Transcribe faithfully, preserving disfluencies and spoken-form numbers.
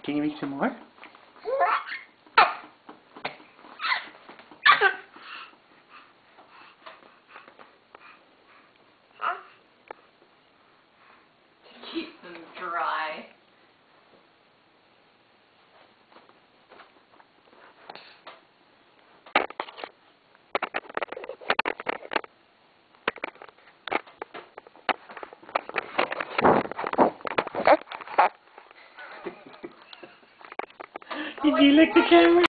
Can you make some more? Keep them dry. Did you lick the camera?